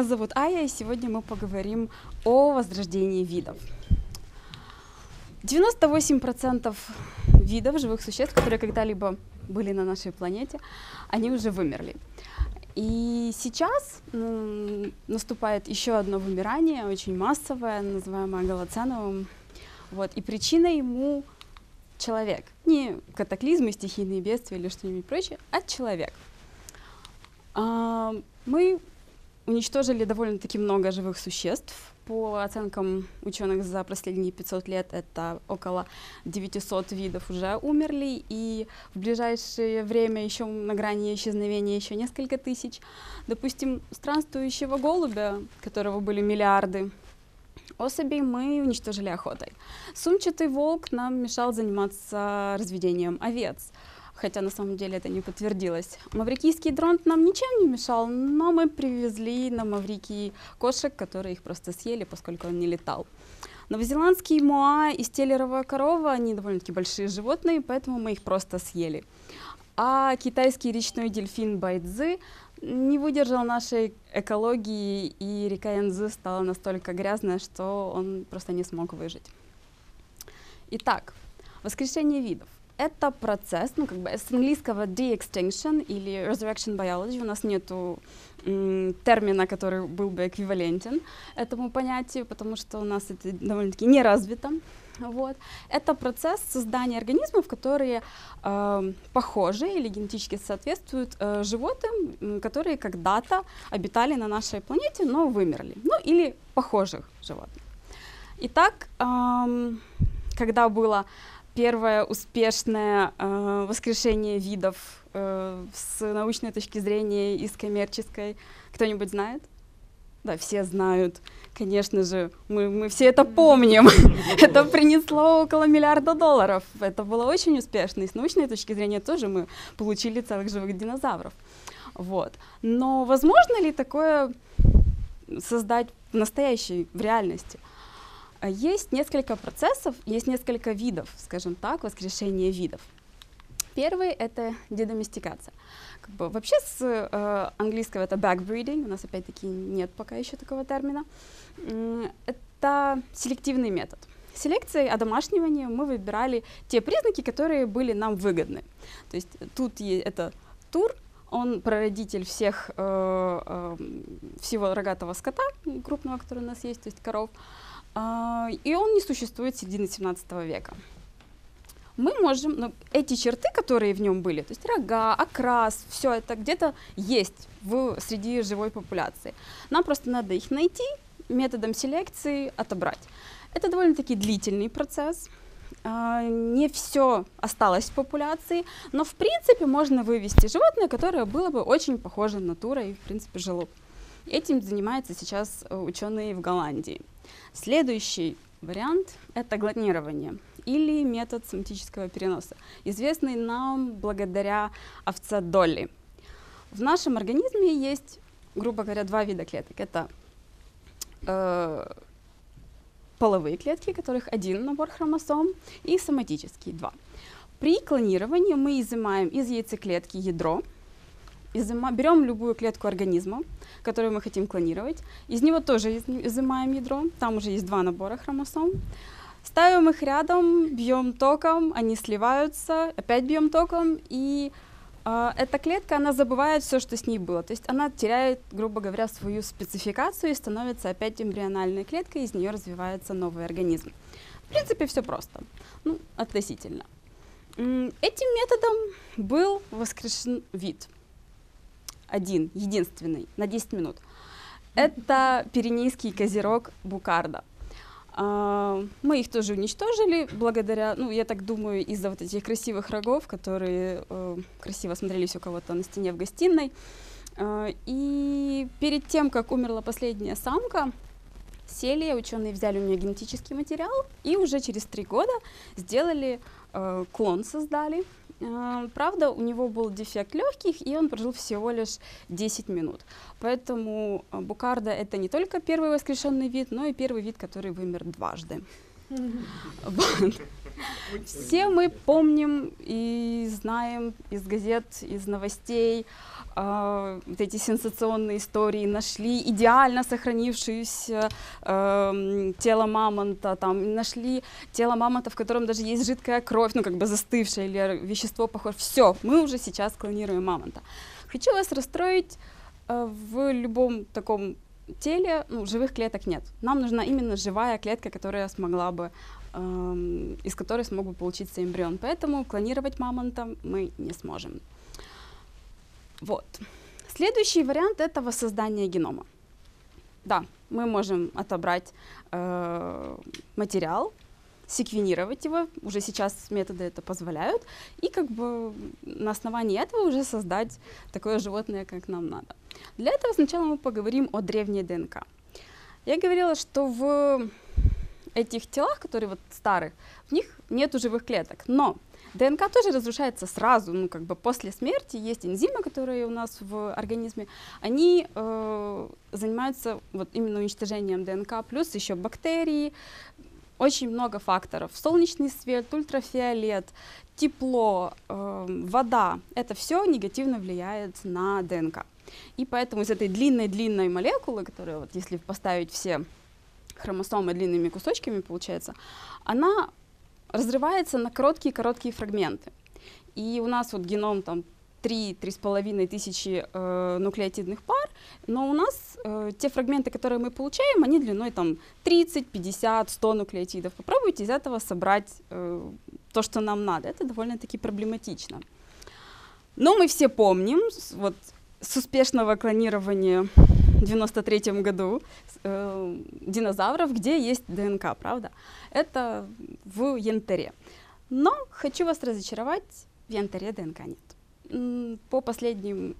зовут Ая, и сегодня мы поговорим о возрождении видов. 98% видов живых существ, которые когда-либо были на нашей планете, они уже вымерли. И сейчас наступает еще одно вымирание, очень массовое, называемое голоценовым. Вот. И причиной ему человек. Не катаклизмы, стихийные бедствия или что-нибудь прочее, а человек. Мы уничтожили довольно-таки много живых существ. По оценкам ученых за последние 500 лет это около 900 видов уже умерли, и в ближайшее время еще на грани исчезновения еще несколько тысяч. Допустим, странствующего голубя, которого были миллиарды особей, мы уничтожили охотой. Сумчатый волк нам мешал заниматься разведением овец, хотя на самом деле это не подтвердилось. Маврикийский дронт нам ничем не мешал, но мы привезли на Маврикий кошек, которые их просто съели, поскольку он не летал. Новозеландский моа и стеллеровая корова, они довольно-таки большие животные, поэтому мы их просто съели. А китайский речной дельфин Байцзы не выдержал нашей экологии, и река Янцзы стала настолько грязная, что он просто не смог выжить. Итак, воскрешение видов. Это процесс, с английского de-extinction или resurrection biology. У нас нету термина, который был бы эквивалентен этому понятию, потому что у нас это довольно-таки не развито. Вот. Это процесс создания организмов, которые похожи или генетически соответствуют животным, которые когда-то обитали на нашей планете, но вымерли. Ну или похожих животных. Итак, когда было первое успешное воскрешение видов с научной точки зрения и с коммерческой. Кто-нибудь знает? Да, все знают. Конечно же, мы все это помним. Это принесло около $1 миллиарда. Это было очень успешно. И с научной точки зрения тоже мы получили целых живых динозавров. Вот. Но возможно ли такое создать в реальности? Есть несколько процессов, есть несколько видов, скажем так, воскрешения видов. Первый — это дедоместикация. Вообще с английского это backbreeding, у нас опять-таки нет пока еще такого термина. Это селективный метод. Селекцией одомашнивания мы выбирали те признаки, которые были нам выгодны. То есть тут это тур, он прародитель всего рогатого скота крупного, который у нас есть, то есть коров. И он не существует с середины 17 века. Мы можем, эти черты, которые в нем были, то есть рога, окрас, все это где-то есть среди живой популяции. Нам просто надо их найти, методом селекции отобрать. Это довольно-таки длительный процесс. Не все осталось в популяции, но в принципе можно вывести животное, которое было бы очень похоже на тура и в принципе жило бы. Этим занимаются сейчас ученые в Голландии. Следующий вариант — это клонирование или метод соматического переноса, известный нам благодаря овце Долли. В нашем организме есть, грубо говоря, два вида клеток. Это половые клетки, у которых один набор хромосом, и соматические — два. При клонировании мы изымаем из яйцеклетки ядро, берем любую клетку организма, которую мы хотим клонировать, из него тоже изымаем ядро, там уже есть два набора хромосом, ставим их рядом, бьем током, они сливаются, опять бьем током, и эта клетка, она забывает все, что с ней было, то есть она теряет, грубо говоря, свою спецификацию и становится опять эмбриональной клеткой, из нее развивается новый организм. В принципе, все просто, относительно. Этим методом был воскрешен вид. Единственный, на 10 минут. Это пиренейский козерог букарда. Мы их тоже уничтожили благодаря, я так думаю, из-за вот этих красивых рогов, которые красиво смотрелись у кого-то на стене в гостиной. И перед тем, как умерла последняя самка, ученые взяли у нее генетический материал и уже через 3 года сделали клон, создали. Правда, у него был дефект легких, и он прожил всего лишь 10 минут. Поэтому букарда — это не только первый воскрешенный вид, но и первый вид, который вымер дважды. Все мы помним и знаем из газет, из новостей вот эти сенсационные истории. Нашли идеально сохранившееся тело мамонта, там, нашли тело мамонта, в котором даже есть жидкая кровь, ну как бы застывшая или вещество похоже. Все, мы уже сейчас клонируем мамонта. Хочу вас расстроить, в любом таком теле живых клеток нет. Нам нужна именно живая клетка, которая смогла бы, из которой смог бы получиться эмбрион. Поэтому клонировать мамонта мы не сможем. Вот. Следующий вариант — это воссоздание генома. Да, мы можем отобрать материал, секвенировать его, уже сейчас методы это позволяют, и как бы на основании этого уже создать такое животное, как нам надо. Для этого сначала мы поговорим о древней ДНК. Я говорила, что в этих телах, которые вот старых, в них нету живых клеток, но ДНК тоже разрушается сразу, ну как бы после смерти. Есть энзимы, которые у нас в организме, они занимаются вот именно уничтожением ДНК, плюс еще бактерии, очень много факторов. Солнечный свет, ультрафиолет, тепло, вода, это все негативно влияет на ДНК. И поэтому из этой длинной-длинной молекулы, которая вот если поставить все хромосомы длинными кусочками, получается, она разрывается на короткие фрагменты. И у нас вот геном там 3-3,5 тысячи нуклеотидных пар, но у нас те фрагменты, которые мы получаем, они длиной там 30, 50, 100 нуклеотидов. Попробуйте из этого собрать то, что нам надо. Это довольно-таки проблематично. Но мы все помним вот с успешного клонирования в 1993 году динозавров, где есть ДНК, правда? Это в янтаре. Но хочу вас разочаровать, в янтаре ДНК нет. По последним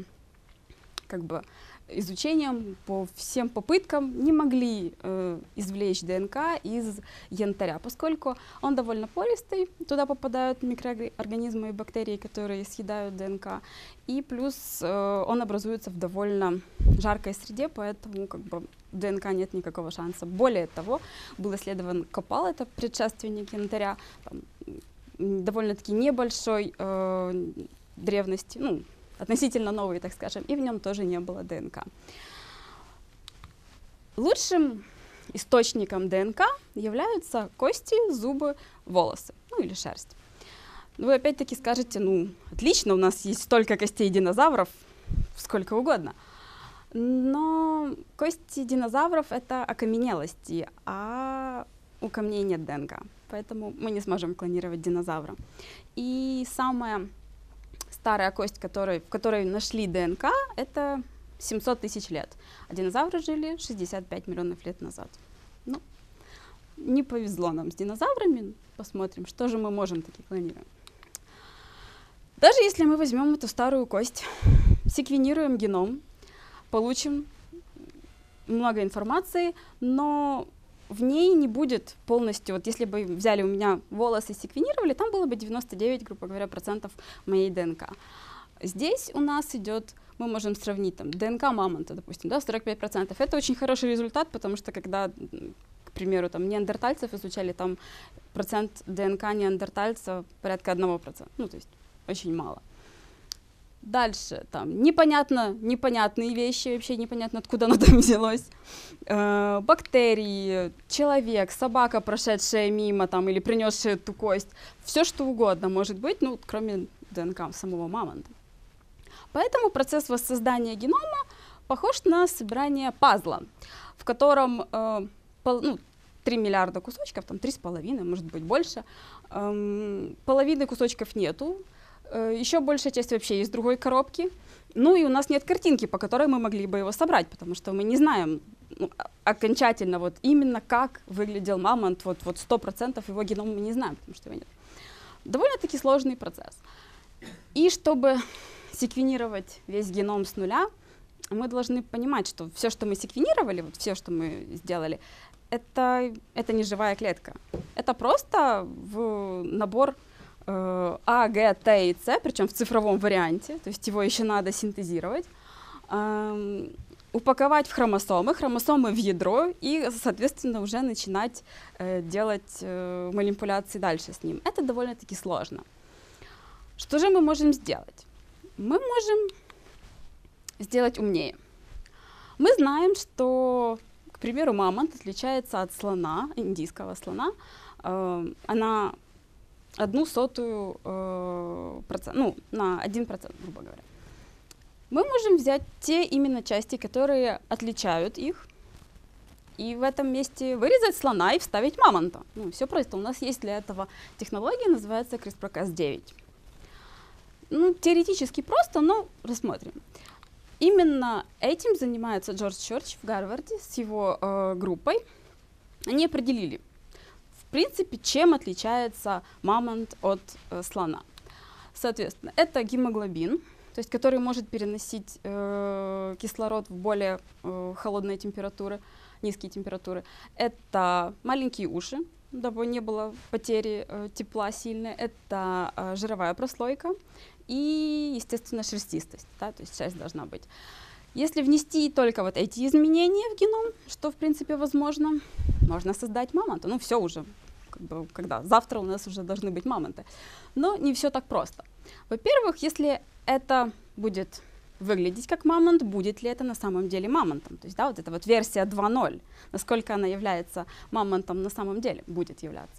как бы изучениям, по всем попыткам не могли извлечь ДНК из янтаря, поскольку он довольно пористый, туда попадают микроорганизмы и бактерии, которые съедают ДНК, и плюс он образуется в довольно жаркой среде, поэтому как бы ДНК нет никакого шанса. Более того, был исследован Копал, это предшественник янтаря, довольно-таки небольшой древности, ну, относительно новый, так скажем, и в нем тоже не было ДНК. Лучшим источником ДНК являются кости, зубы, волосы, ну или шерсть. Вы опять-таки скажете, ну, отлично, у нас есть столько костей динозавров, сколько угодно. Но кости динозавров — это окаменелости, а у камней нет ДНК, поэтому мы не сможем клонировать динозавра. И самая старая кость, в которой нашли ДНК, это 700 тысяч лет. А динозавры жили 65 миллионов лет назад. Ну, не повезло нам с динозаврами. Посмотрим, что же мы можем таки клонировать. Даже если мы возьмем эту старую кость, секвенируем геном, получим много информации, но в ней не будет полностью, вот если бы взяли у меня волосы и секвенировали, там было бы 99, грубо говоря, процентов моей ДНК. Здесь у нас идет, мы можем сравнить там ДНК мамонта, допустим, да, 45%. Это очень хороший результат, потому что когда, к примеру, там неандертальцев изучали, там процент ДНК неандертальца порядка 1%, ну, то есть очень мало. Дальше, там, непонятные вещи, вообще непонятно, откуда оно там взялось. Бактерии, человек, собака, прошедшая мимо, там, или принесшая эту кость. Все, что угодно может быть, ну, кроме ДНК самого мамонта. Поэтому процесс воссоздания генома похож на собирание пазла, в котором 3 миллиарда кусочков, там 3,5, может быть, больше. Половины кусочков нету. Еще большая часть вообще из другой коробки. Ну и у нас нет картинки, по которой мы могли бы его собрать, потому что мы не знаем окончательно вот именно как выглядел мамонт, вот 100% его генома мы не знаем, потому что его нет. Довольно-таки сложный процесс. И чтобы секвенировать весь геном с нуля, мы должны понимать, что все, что мы секвенировали, вот все, что мы сделали, это не живая клетка. Это просто набор А, Г, Т и С, причем в цифровом варианте, то есть его еще надо синтезировать, упаковать в хромосомы в ядро и, соответственно, уже начинать делать манипуляции дальше с ним. Это довольно-таки сложно. Что же мы можем сделать? Мы можем сделать умнее. Мы знаем, что, к примеру, мамонт отличается от слона, индийского слона, на 0,01%, ну, на 1%, грубо говоря. Мы можем взять те именно части, которые отличают их, и в этом месте вырезать слона и вставить мамонта. Ну, все просто. У нас есть для этого технология, называется CRISPR-Cas9. Ну, теоретически просто, но рассмотрим. Именно этим занимается Джордж Чёрч в Гарварде с его группой. Они определили, в принципе, чем отличается мамонт от слона. Соответственно, это гемоглобин, то есть который может переносить кислород в более холодные температуры, низкие температуры. Это маленькие уши, дабы не было потери тепла сильной. Это жировая прослойка и, естественно, шерстистость, да, то есть шерсть должна быть. Если внести только вот эти изменения в геном, что в принципе возможно, можно создать мамонта. Ну все уже, как бы, когда завтра у нас уже должны быть мамонты. Но не все так просто. Во-первых, если это будет выглядеть как мамонт, будет ли это на самом деле мамонтом? То есть, да, вот эта вот версия 2.0, насколько она является мамонтом на самом деле, будет являться.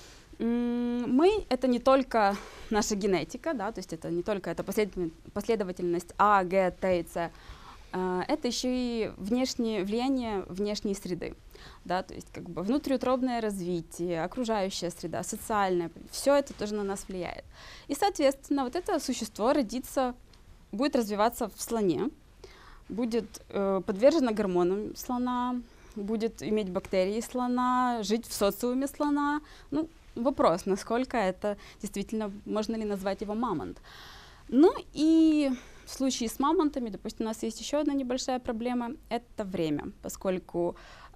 Мы — это не только наша генетика, да, то есть это не только эта последовательность А, Г, Т и С, это еще и внешнее влияние внешней среды, да, то есть как бы внутриутробное развитие, окружающая среда, социальное, все это тоже на нас влияет. И, соответственно, вот это существо родится, будет развиваться в слоне, будет подвержено гормонам слона, будет иметь бактерии слона, жить в социуме слона. Ну, вопрос, насколько это действительно, можно ли назвать его мамонт. Ну и в случае с мамонтами, допустим, у нас есть еще одна небольшая проблема — это время, поскольку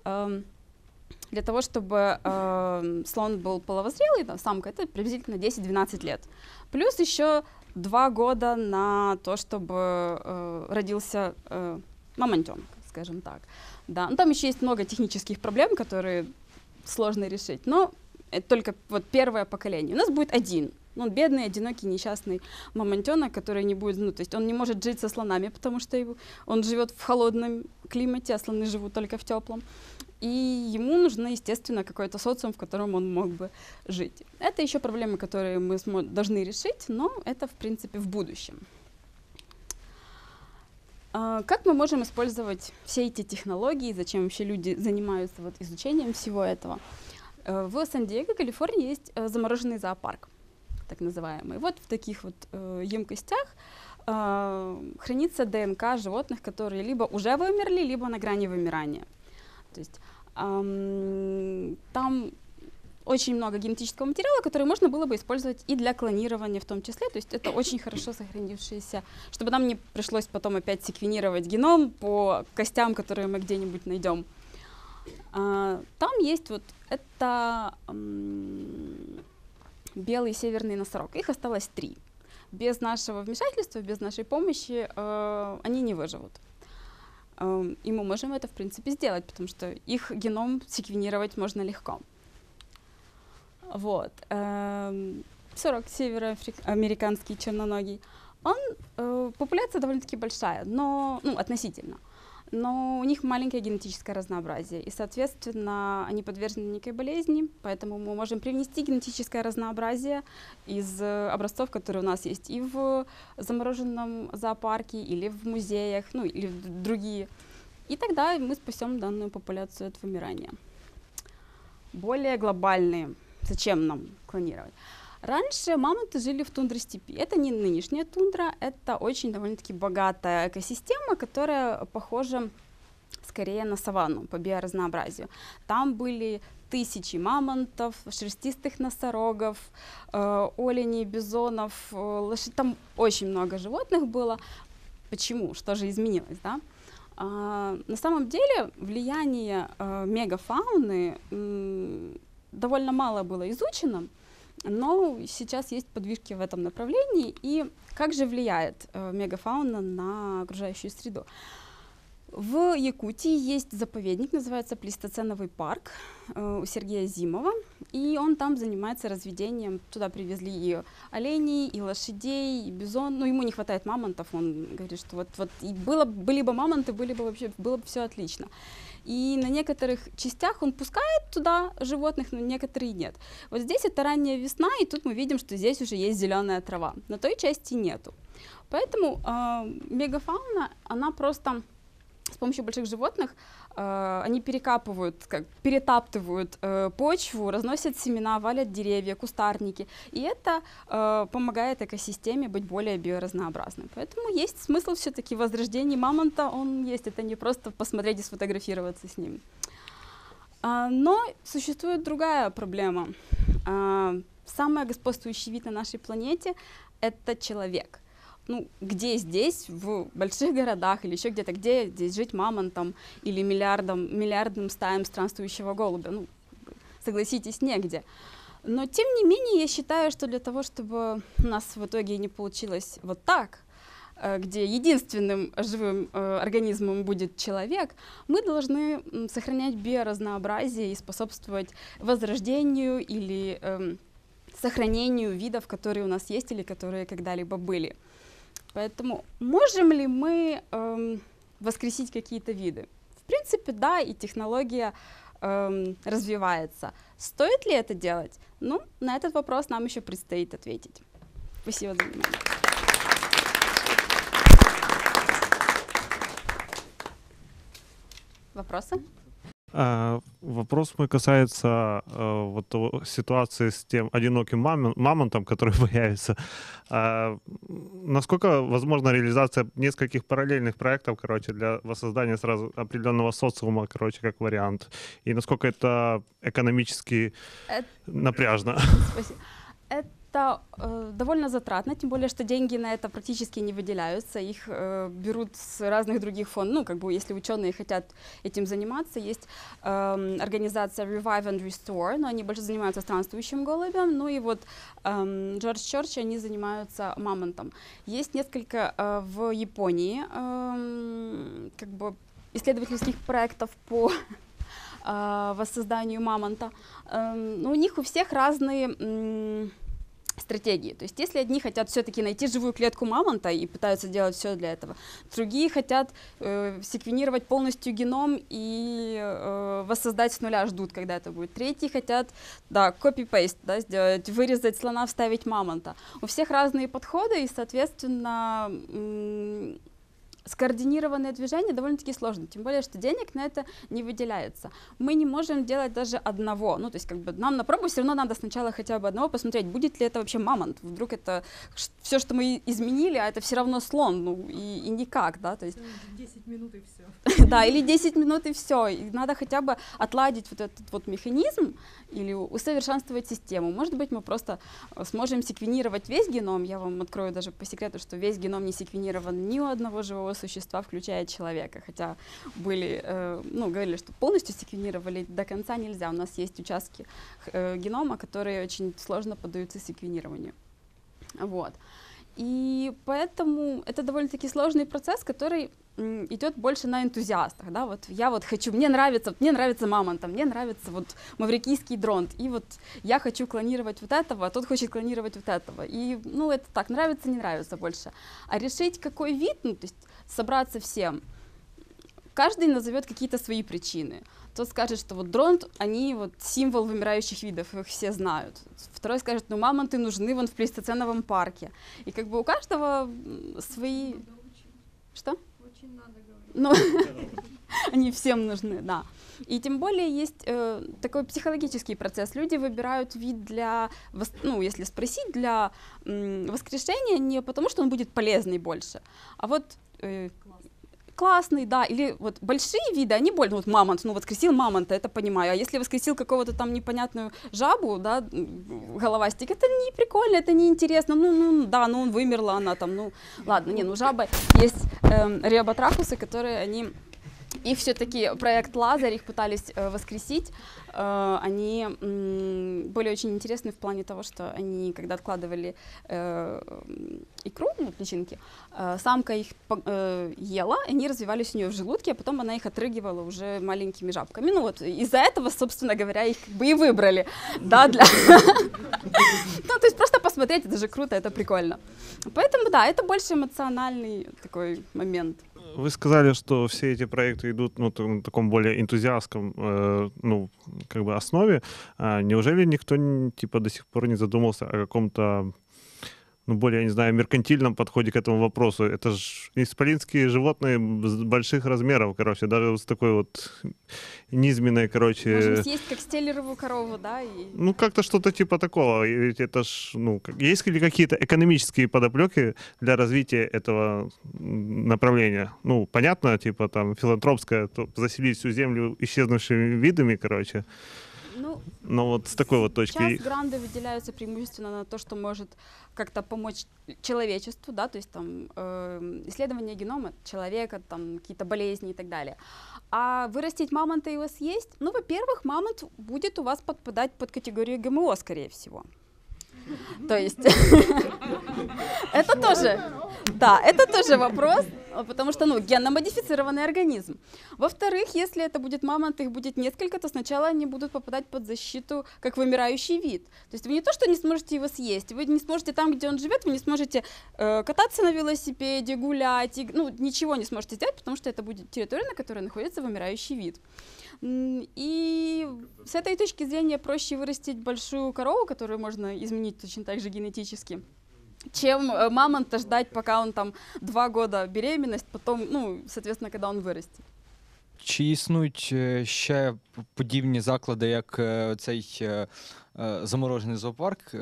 для того, чтобы слон был половозрелый, да, самка, это приблизительно 10-12 лет. Плюс еще 2 года на то, чтобы родился мамонтенок, скажем так. Да. Ну, там еще есть много технических проблем, которые сложно решить, но это только вот первое поколение. У нас будет один. Он бедный, одинокий, несчастный мамонтенок, который не будет, ну, то есть он не может жить со слонами, потому что он живет в холодном климате, а слоны живут только в теплом. И ему нужно, естественно, какой-то социум, в котором он мог бы жить. Это еще проблемы, которые мы должны решить, но это, в принципе, в будущем. Как мы можем использовать все эти технологии, зачем вообще люди занимаются вот изучением всего этого? В Сан-Диего, Калифорнии, есть замороженный зоопарк, так называемый. Вот в таких вот емкостях хранится ДНК животных, которые либо уже вымерли, либо на грани вымирания. То есть там очень много генетического материала, который можно было бы использовать и для клонирования в том числе. То есть это очень хорошо сохранившиеся, чтобы нам не пришлось потом опять секвенировать геном по костям, которые мы где-нибудь найдем. Там есть вот это белый северный носорог. Их осталось 3. Без нашего вмешательства, без нашей помощи они не выживут. И мы можем это, в принципе, сделать, потому что их геном секвенировать можно легко. Вот. Носорог североамериканский черноногий. Популяция довольно-таки большая, но, ну, относительно. Но у них маленькое генетическое разнообразие, и, соответственно, они подвержены некой болезни, поэтому мы можем привнести генетическое разнообразие из образцов, которые у нас есть и в замороженном зоопарке, или в музеях, ну, или в другие. И тогда мы спасем данную популяцию от вымирания. Более глобальные. Зачем нам клонировать? Раньше мамонты жили в тундре степи. Это не нынешняя тундра, это очень довольно-таки богатая экосистема, которая похожа скорее на саванну по биоразнообразию. Там были тысячи мамонтов, шерстистых носорогов, оленей, бизонов, лошадей. Там очень много животных было. Почему? Что же изменилось, да? На самом деле влияние мегафауны довольно мало было изучено, но сейчас есть подвижки в этом направлении. И как же влияет мегафауна на окружающую среду? В Якутии есть заповедник, называется Плейстоценовый парк у Сергея Зимова, и он там занимается разведением. Туда привезли и оленей, и лошадей, и бизон. Ну, ему не хватает мамонтов, он говорит, что вот и были бы мамонты, было бы все отлично. И на некоторых частях он пускает туда животных, но некоторые нет. Вот здесь это ранняя весна, и тут мы видим, что здесь уже есть зеленая трава. На той части нету. Поэтому мегафауна, она просто с помощью больших животных они перетаптывают почву, разносят семена, валят деревья, кустарники. И это помогает экосистеме быть более биоразнообразной. Поэтому есть смысл все-таки в возрождении мамонта, он есть. Это не просто посмотреть и сфотографироваться с ним. Но существует другая проблема. Самый господствующий вид на нашей планете — это человек. Ну, где здесь, в больших городах или еще где-то, где здесь жить мамонтом или миллиардным стаям странствующего голубя? Ну, согласитесь, негде. Но, тем не менее, я считаю, что для того, чтобы у нас в итоге не получилось вот так, где единственным живым организмом будет человек, мы должны сохранять биоразнообразие и способствовать возрождению или сохранению видов, которые у нас есть или которые когда-либо были. Поэтому можем ли мы воскресить какие-то виды? В принципе, да, и технология развивается. Стоит ли это делать? Ну, на этот вопрос нам еще предстоит ответить. Спасибо за внимание. Вопросы? Вопрос мой касается вот ситуации с тем одиноким мамонтом, который появится. Насколько возможна реализация нескольких параллельных проектов, короче, для воссоздания сразу определенного социума, короче, как вариант? И насколько это экономически напряжно? Спасибо. Это довольно затратно, тем более, что деньги на это практически не выделяются, их берут с разных других фондов. Ну, как бы, если ученые хотят этим заниматься, есть организация Revive and Restore, но они больше занимаются странствующим голубем, ну и вот Джордж Чорч, они занимаются мамонтом. Есть несколько в Японии как бы исследовательских проектов по воссозданию мамонта. Но у них у всех разные стратегии. То есть если одни хотят все-таки найти живую клетку мамонта и пытаются делать все для этого, другие хотят секвенировать полностью геном и воссоздать с нуля, ждут, когда это будет. Третьи хотят, да, copy-paste, да, сделать, вырезать слона, вставить мамонта. У всех разные подходы, и, соответственно, скоординированное движение довольно-таки сложно, тем более, что денег на это не выделяется. Мы не можем делать даже одного, ну, то есть, как бы, нам на пробу все равно надо сначала хотя бы одного посмотреть, будет ли это вообще мамонт, вдруг это все, что мы изменили, а это все равно слон, ну, и никак, да, то есть... 10 минут и все. Да, или 10 минут и все, и надо хотя бы отладить вот этот вот механизм или усовершенствовать систему. Может быть, мы просто сможем секвенировать весь геном, я вам открою даже по секрету, что весь геном не секвенирован ни у одного живого существа, включая человека, хотя были, говорили, что полностью секвенировали, до конца нельзя. У нас есть участки генома, которые очень сложно поддаются секвенированию. Вот. И поэтому это довольно-таки сложный процесс, который идет больше на энтузиастах, да, вот я вот хочу, мне нравится мамонт, мне нравится вот маврикийский дронт, и вот я хочу клонировать вот этого, а тот хочет клонировать вот этого, и, ну, это так, нравится, не нравится больше. А решить, какой вид, ну, то есть собраться всем, каждый назовет какие-то свои причины. Тот скажет, что вот дронт, они вот символ вымирающих видов, их все знают. Второй скажет, ну, мамонты нужны вон в плейстоценовом парке. И как бы у каждого свои... Что? Очень надо говорить. Ну, они всем нужны, да. И тем более есть такой психологический процесс. Люди выбирают вид для, ну, если спросить, для воскрешения не потому, что он будет полезный больше, а вот... классный, да, или вот большие виды, они больно, вот мамонт, ну, воскресил мамонта, это понимаю, а если воскресил какого-то там непонятную жабу, да, головастик, это не прикольно, это не интересно, да, он вымерла, она там, ну, ладно, не, ну, жаба, есть реоботрахусы, которые, они И все-таки проект Лазарь, их пытались воскресить, они были очень интересны в плане того, что они, когда откладывали икру, личинки, самка их ела, они развивались у нее в желудке, а потом она их отрыгивала уже маленькими жабками. Ну вот из-за этого, собственно говоря, их как бы и выбрали. Да, для... Ну, то есть просто посмотреть, это же круто, это прикольно. Поэтому, да, это больше эмоциональный такой момент. Вы сказали, что все эти проекты идут на таком более энтузиастском как бы основе. Неужели никто типа до сих пор не задумался о каком-то более, я не знаю, меркантильном подходе к этому вопросу? Это же исполинские животные больших размеров, короче, даже с такой вот низменной, короче... Можем съесть как стеллеровую корову, да? И... Ну, как-то что-то типа такого. Ведь это ж, есть ли какие-то экономические подоплеки для развития этого направления? Ну, понятно, типа там филантропское, заселить всю землю исчезнувшими видами, короче. Но вот с такой вот точки... Сейчас гранты выделяются преимущественно на то, что может как-то помочь человечеству, да, то есть там исследование генома человека, там какие-то болезни и так далее. А вырастить мамонта и его съесть, ну, во-первых, мамонт будет у вас подпадать под категорию ГМО, скорее всего. То есть это тоже, да, это тоже вопрос, потому что, генно-модифицированный организм. Во-вторых, если это будет мамонт, их будет несколько, то сначала они будут попадать под защиту как вымирающий вид. То есть вы не то, что не сможете его съесть, вы не сможете там, где он живет, вы не сможете кататься на велосипеде, гулять, ничего не сможете сделать, потому что это будет территория, на которой находится вымирающий вид. И с этой точки зрения проще вырастить большую корову, которую можно изменить точно так же генетически, чем мамонта ждать, пока он там 2 года беременность, потом, соответственно, когда он виросте. Чи існують ще подібні заклади, як цей заморожений зоопарк?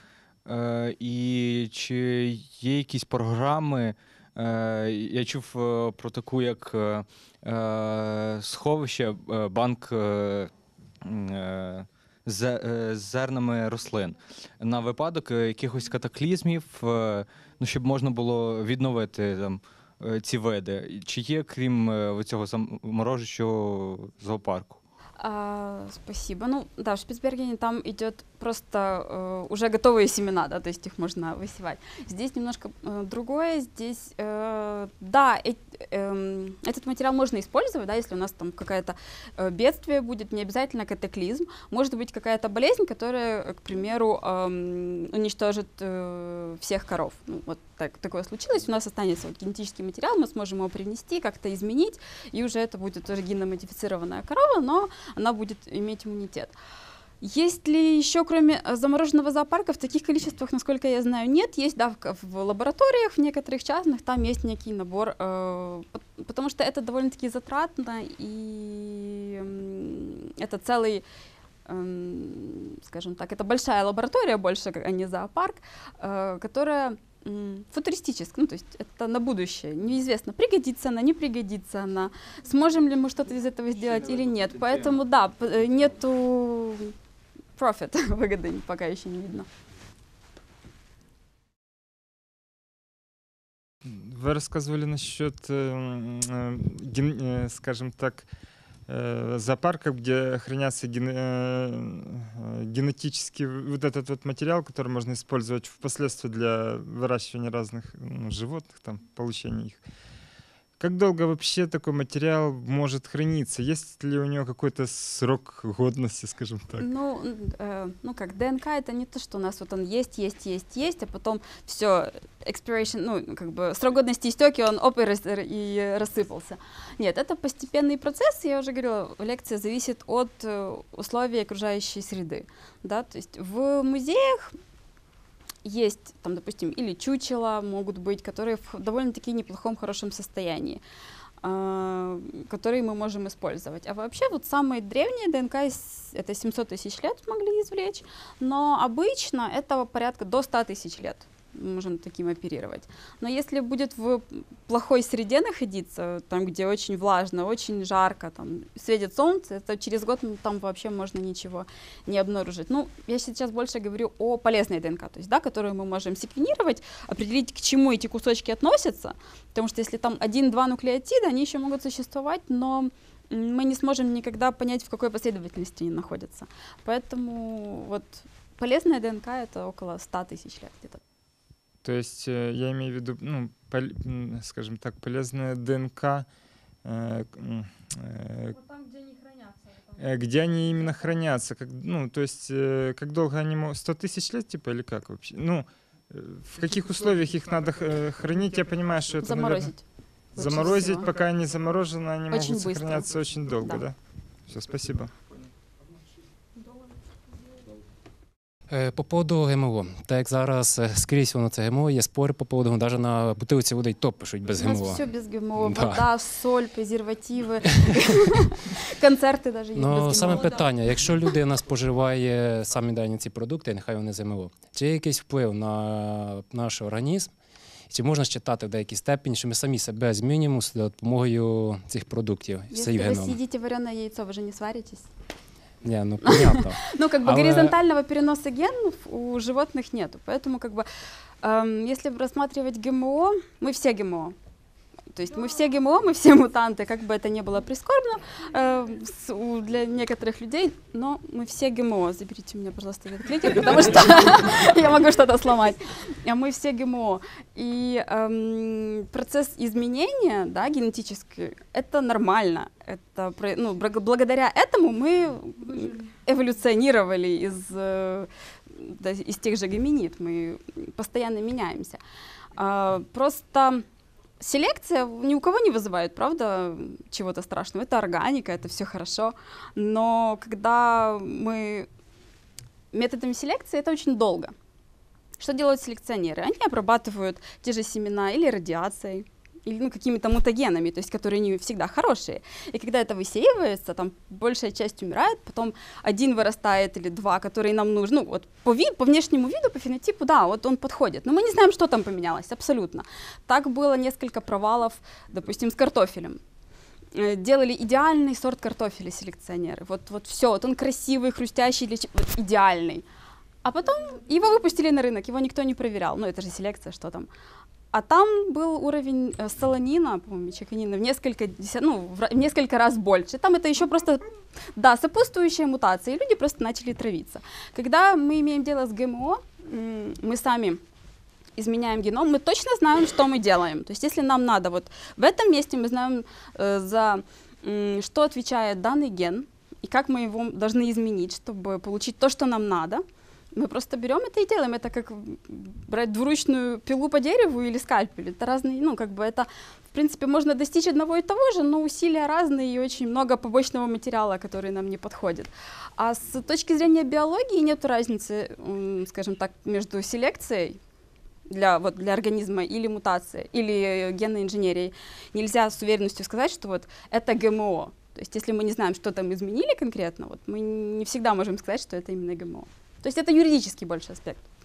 І чи є якісь програми? Я чув про таку, як сховище, банк з зернами рослин на випадок якихось катаклізмів, щоб можна було відновити там ці види. Чи є, крім цього заморожуючого зоопарку? Спасибо. В Шпицбергене там идет просто уже готовые семена, да, то есть их можно высевать. Здесь немножко другое. Здесь, этот материал можно использовать, да, если у нас там какое-то бедствие будет, не обязательно катаклизм. Может быть какая-то болезнь, которая, к примеру, уничтожит всех коров. Вот такое случилось. У нас останется генетический материал, мы сможем его привнести, как-то изменить, и уже это будет тоже генно-модифицированная корова, но она будет иметь иммунитет. Есть ли еще, кроме замороженного зоопарка, в таких количествах, насколько я знаю, нет. Есть, да, в лабораториях, в некоторых частных, там есть некий набор, потому что это довольно-таки затратно, и это целый, скажем так, это большая лаборатория больше, а не зоопарк, которая футуристическая, то есть это на будущее. Неизвестно, пригодится она, не пригодится она, сможем ли мы что-то из этого сделать или нет. Поэтому, да, нету profit, выгоды пока еще не видно. Вы рассказывали насчет, скажем так, зоопарков, где хранятся генетический вот этот вот материал, который можно использовать впоследствии для выращивания разных животных, там, получения их. Как долго вообще такой материал может храниться? Есть ли у него какой-то срок годности, скажем так? Как ДНК это не то, что у нас вот он есть, а потом все, expiration, срок годности истек, и он и рассыпался. Нет, это постепенный процесс, я уже говорила, лекция зависит от условий окружающей среды, да, то есть в музеях есть, там, допустим, или чучела могут быть, которые в довольно-таки неплохом, хорошем состоянии, которые мы можем использовать. А вообще вот самые древние ДНК, это 700 тысяч лет могли извлечь, но обычно это порядка до 100 тысяч лет. Мы можем таким оперировать. Но если будет в плохой среде находиться, там, где очень влажно, очень жарко, там, светит солнце, это через год там вообще можно ничего не обнаружить. Я сейчас больше говорю о полезной ДНК, то есть, да, которую мы можем секвенировать, определить, к чему эти кусочки относятся, потому что если там 1-2 нуклеотида, они еще могут существовать, но мы не сможем никогда понять, в какой последовательности они находятся. Поэтому вот полезная ДНК — это около 100 тысяч лет где-то. То есть я имею в виду, ну, скажем так, полезная ДНК, Вот там, где они хранятся. где они именно хранятся, ну, то есть как долго они могут, 100 тысяч лет, типа, или как вообще? Ну, в каких условиях их надо хранить, я понимаю, что это, Заморозить. наверное, лучше заморозить, всего. пока они заморожены, они Очень могут быстро. сохраняться очень долго, Да. да? Все, спасибо. По поводу ГМО. Так як зараз скрізь воно це ГМО, є спори по поводу, навіть на бутилці води й топ пишуть без У нас ГМО. все без ГМО, Да. вода, соль, презервативы, концерти навіть є без Ну, ГМО. саме питання, якщо людина споживає самі дані ці продукти, нехай вони з ГМО, чи є якийсь вплив на наш організм, чи можна считати в деякій степені, що ми самі себе змінюємо за допомогою цих продуктів, Если цих вы геном? съедите вареное яйцо, вы же не сваритесь. Ні, ну понятно. Ну, как бы Але- горизонтального переноса генов у животных нету. Поэтому, как бы, если рассматривать ГМО, мы все ГМО. То есть мы все ГМО, мы все мутанты, как бы это ни было прискорбно для некоторых людей, но мы все ГМО. Заберите у меня, пожалуйста, этот кликер, потому что я могу что-то сломать. А мы все ГМО. И процесс изменения, да, генетический, это нормально. Это, ну, благодаря этому мы эволюционировали из тех же гоминид, мы постоянно меняемся. Просто селекция ни у кого не вызывает, правда, чего-то страшного. Это органика, это все хорошо. Но когда мы методами селекции, это очень долго. Что делают селекционеры? Они обрабатывают те же семена или радиацией, или какими-то мутагенами, то есть которые не всегда хорошие. И когда это высеивается, там большая часть умирает, потом один вырастает или два, которые нам нужны. Ну, вот по внешнему виду, по фенотипу, да, вот он подходит. Но мы не знаем, что там поменялось, абсолютно. Так было несколько провалов, допустим, с картофелем. Делали идеальный сорт картофеля селекционеры. Вот все, вот он красивый, хрустящий, вот идеальный. А потом его выпустили на рынок, его никто не проверял. Ну, это же селекция, что там. А там был уровень солонина, по-моему, чеканина в несколько раз больше. Там это еще просто, да, сопутствующая мутация, и люди просто начали травиться. Когда мы имеем дело с ГМО, мы сами изменяем геном, мы точно знаем, что мы делаем. То есть если нам надо, вот в этом месте мы знаем, что отвечает данный ген, и как мы его должны изменить, чтобы получить то, что нам надо. Мы просто берем это и делаем. Это как брать двуручную пилу по дереву или скальпель. Это разные, ну, как бы это, в принципе, можно достичь одного и того же, но усилия разные и очень много побочного материала, который нам не подходит. А с точки зрения биологии нет разницы, скажем так, между селекцией для организма или мутацией, или генной инженерией. Нельзя с уверенностью сказать, что вот это ГМО. То есть если мы не знаем, что там изменили конкретно, вот мы не всегда можем сказать, что это именно ГМО. То есть это юридический больше аспект.